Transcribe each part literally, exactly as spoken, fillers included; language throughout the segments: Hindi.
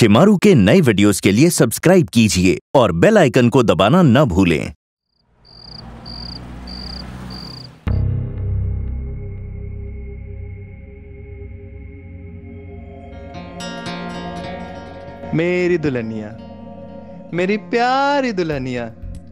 शिमारू के नए वीडियोस के लिए सब्सक्राइब कीजिए और बेल आइकन को दबाना न भूलें। मेरी दुल्हनिया, मेरी प्यारी दुल्हनिया,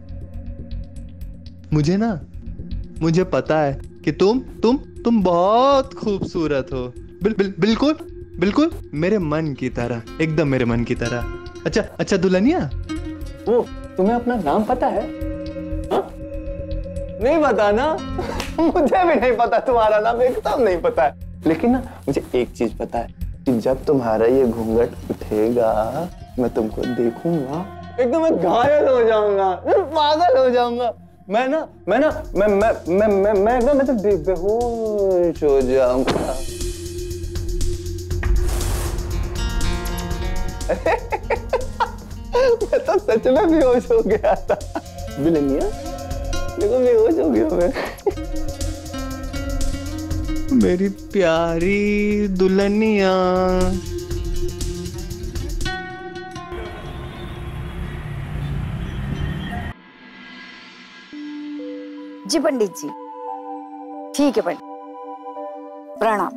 मुझे ना मुझे पता है कि तुम तुम तुम बहुत खूबसूरत हो। बिल, बिल, बिल्कुल बिल्कुल मेरे मन की तरह, एकदम मेरे मन की तरह। अच्छा अच्छा दुल्हनिया, वो तुम्हें अपना नाम पता है? हा? नहीं पता ना? मुझे भी नहीं पता, तुम्हारा नाम एकदम नहीं पता है। लेकिन ना मुझे एक चीज पता है कि जब तुम्हारा ये घूंघट उठेगा, मैं तुमको देखूंगा, एकदम मैं घायल हो जाऊंगा, पागल हो जाऊंगा। मैं ना मैं ना मैं मैं मैं मैं मैं एकदम मैं तो बेहोश हो जाऊंगा। मैं तो सच में बेहोश हो गया था। दुल्हनिया, देखो बेहोश हो गया मैं। मेरी प्यारी दुल्हनिया। जी पंडित जी, ठीक है पंडित, प्रणाम।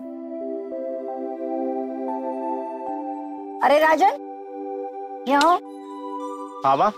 अरे राजन, यहाँ हाँ माँ।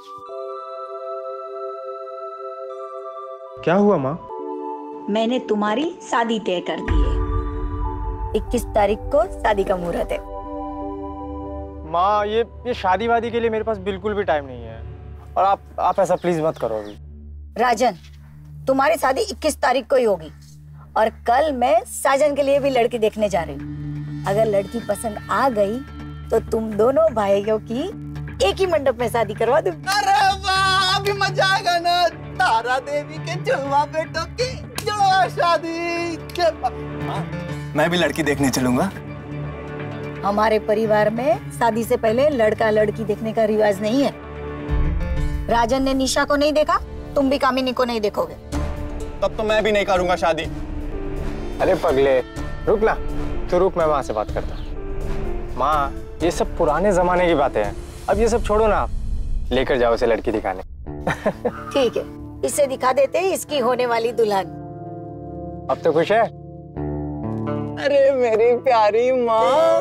क्या हुआ माँ? मैंने तुम्हारी शादी तय कर दी है। इक्कीस तारीख को शादी का मुहूर्त है। माँ, ये ये शादी वादी के लिए मेरे पास बिल्कुल भी टाइम नहीं है, और आप आप ऐसा प्लीज मत करो अभी। राजन, तुम्हारी शादी इक्कीस तारीख को ही होगी, और कल मैं साजन के लिए भी लड़की देखने जा रही हूँ। अगर लड़की पसंद आ गई तो तुम दोनों भाइयों की एक ही मंडप में शादी करवा दूँ। अरे वाह, अभी मजा आएगा ना। तारा देवी के जुड़वा बेटों की जुड़वा शादी के। मैं भी लड़की देखने चलूंगा। हमारे परिवार में शादी से पहले लड़का लड़की देखने का रिवाज नहीं है। राजन ने निशा को नहीं देखा, तुम भी कामिनी को नहीं देखोगे। तब तो मैं भी नहीं करूंगा शादी। अरे पगले, रुक ना, तो रुक, मैं माँ से बात करता। माँ, ये सब पुराने जमाने की बातें हैं, अब ये सब छोड़ो ना, आप लेकर जाओ इसे लड़की दिखाने। ठीक है, इसे दिखा देते हैं इसकी होने वाली दुल्हन। अब तो खुश है? अरे मेरी प्यारी माँ।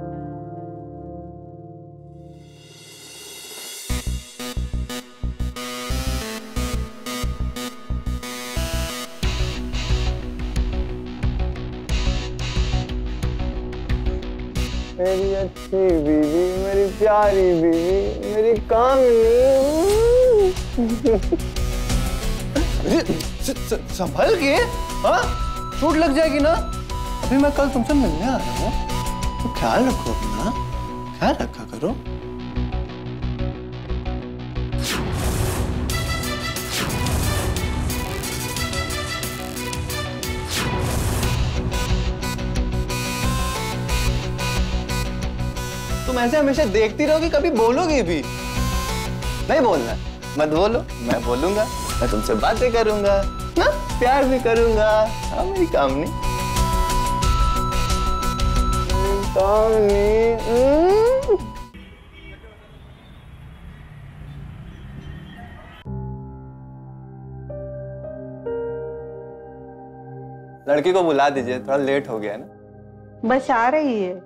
मेरी अच्छी बीवी, मेरी प्यारी बीवी, मेरी कामिनी। संभल के, हाँ? चोट लग जाएगी ना। अभी मैं कल तुमसे मिलने आ रहा हूँ, तो ख्याल रखो अपना, ख्याल रखा करो। तुम ऐसे हमेशा देखती रहोगी, कभी बोलोगी भी नहीं? बोलना मत बोलो, मैं बोलूंगा। मैं तुमसे बातें करूंगा ना, प्यार भी करूंगा। हाँ मेरी कामनी, कामनी। लड़की को बुला दीजिए, थोड़ा लेट हो गया ना। बस आ रही है।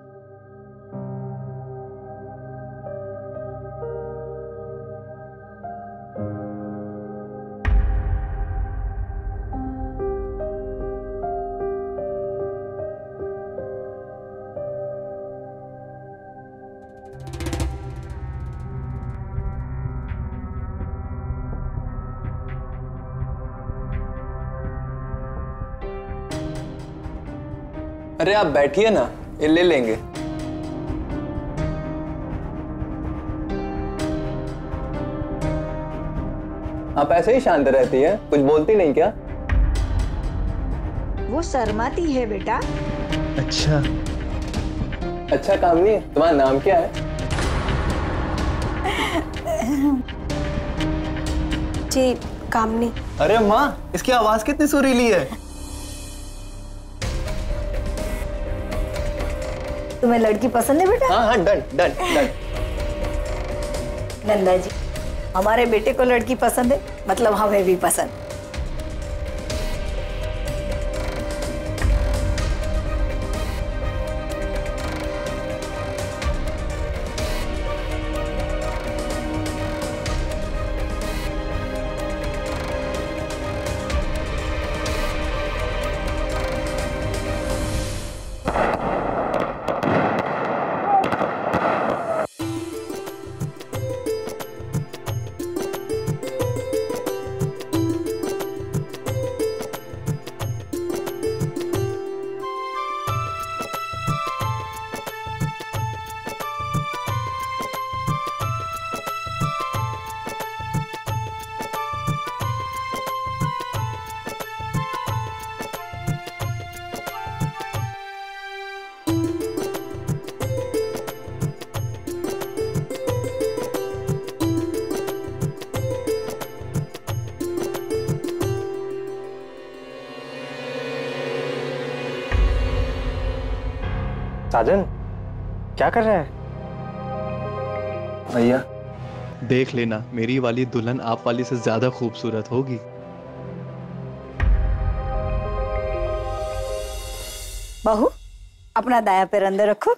अरे आप बैठिए ना, ये ले लेंगे। आप ऐसे ही शांत रहती है, कुछ बोलती नहीं क्या? वो शर्माती है बेटा। अच्छा अच्छा कामनी, तुम्हारा नाम क्या है? जी कामनी। अरे माँ, इसकी आवाज कितनी सुरीली है। तुम्हें लड़की पसंद है बेटा? हाँ हाँ, done done done. Nanda ji, हमारे बेटे को लड़की पसंद है, मतलब हमें भी पसंद। साजन, क्या कर रहा है? भैया देख लेना, मेरी वाली दुल्हन आप वाली से ज्यादा खूबसूरत होगी। बहू, अपना दाया पैर अंदर रखो।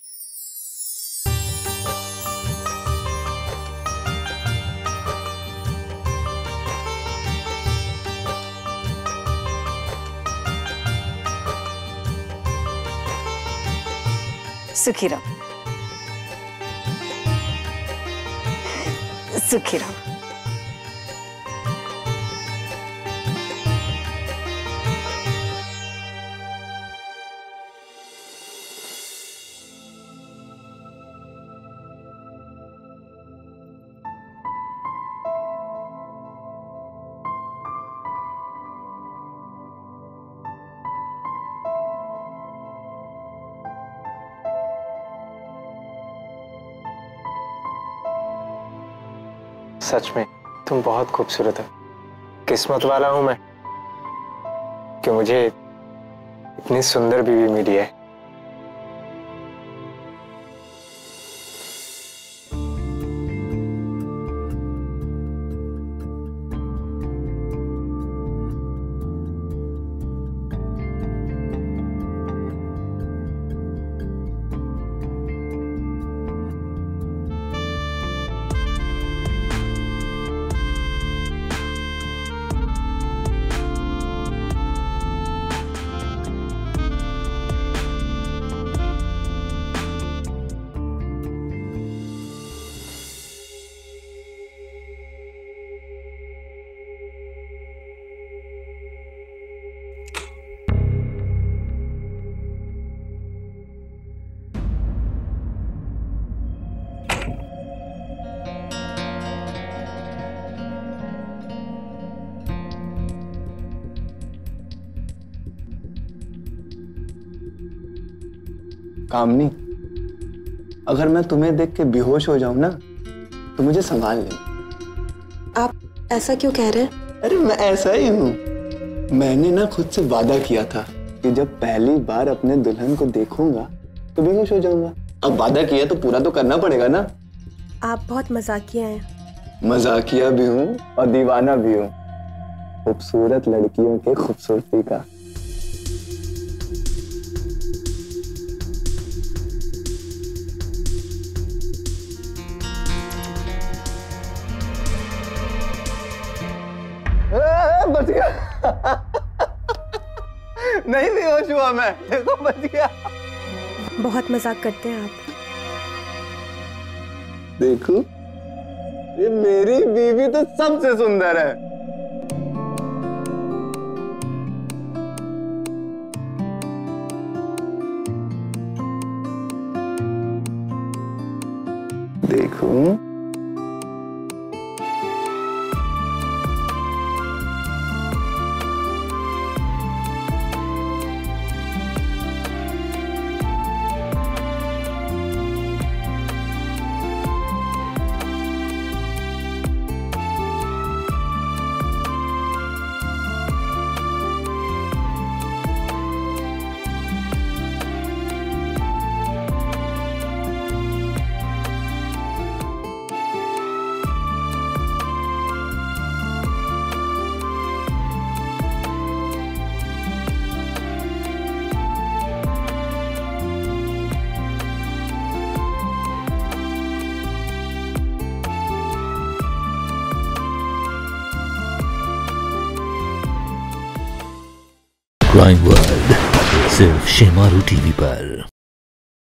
सुखी रहो, सुखी रहो। सच में तुम बहुत खूबसूरत हो। किस्मत वाला हूं मैं कि मुझे इतनी सुंदर बीवी मिली है। कामनी, अगर मैं तुम्हें देख के बेहोश हो जाऊं ना तो मुझे संभाल ले। आप ऐसा क्यों कह रहे हैं? अरे मैं ऐसा ही हूँ। मैंने ना खुद से वादा किया था कि जब पहली बार अपने दुल्हन को देखूंगा तो बेहोश हो जाऊंगा। अब वादा किया तो पूरा तो करना पड़ेगा ना। आप बहुत मजाकिया हैं। मजाकिया भी हूँ और दीवाना भी हूँ, खूबसूरत लड़कियों के खूबसूरती का। बच गया। नहीं बेहोश हुआ मैं, देखो बच गया। बहुत मजाक करते हैं आप। देखो, ये मेरी बीवी तो सबसे सुंदर है। देखो क्राइम वर्ल्ड सिर्फ शेमारू टीवी पर।